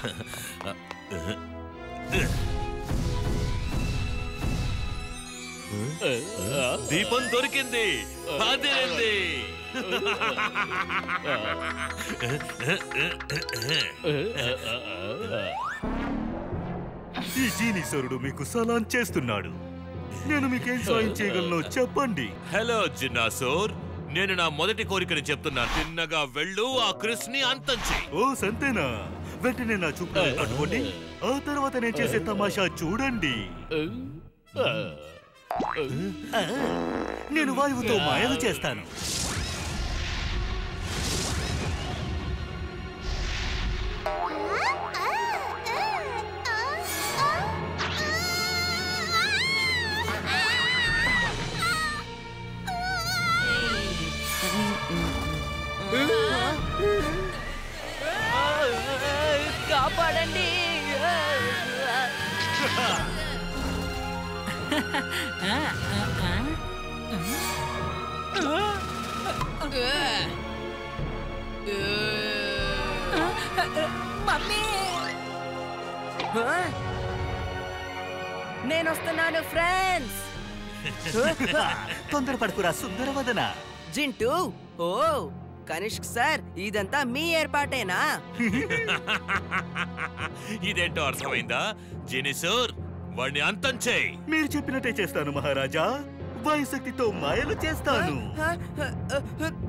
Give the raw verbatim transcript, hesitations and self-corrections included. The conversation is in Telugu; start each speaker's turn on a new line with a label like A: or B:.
A: దీపం దొరికింది. అదేంది
B: ఈ జీనీశ్వరుడు మీకు సలాం చేస్తున్నాడు. నేను మీకేం సాయం చేయగలను చెప్పండి.
A: హలో జిన్నాసోర్, నేను నా మొదటి కోరికని చెప్తున్నా. తిన్నగా వెళ్ళు, ఆ క్రిస్ ని అంతం చెయ్యి.
B: ఓ సంతేనా? వెంటనే నా చూపు కట్టుకోండి. ఆ తర్వాత నేను చేసే తమాషా చూడండి. నేను వాయువుతో మాయలు చేస్తాను.
C: కాపాడండి.
D: మమ్మీ, నేను వస్తున్నాను ఫ్రెండ్స్.
B: తొందరపడుకురా సుందరవదన.
D: జింటూ, ఓ కనిష్క్ సార్, ఇదంతా మీ ఏర్పాటేనా?
A: ఇదేంటో అర్థమైందా? జీనీసోర్, వాడిని అంతం చేయి.
B: మీరు చెప్పినట్టే చేస్తాను మహారాజా. వాయుశక్తితో మాయలు చేస్తాను.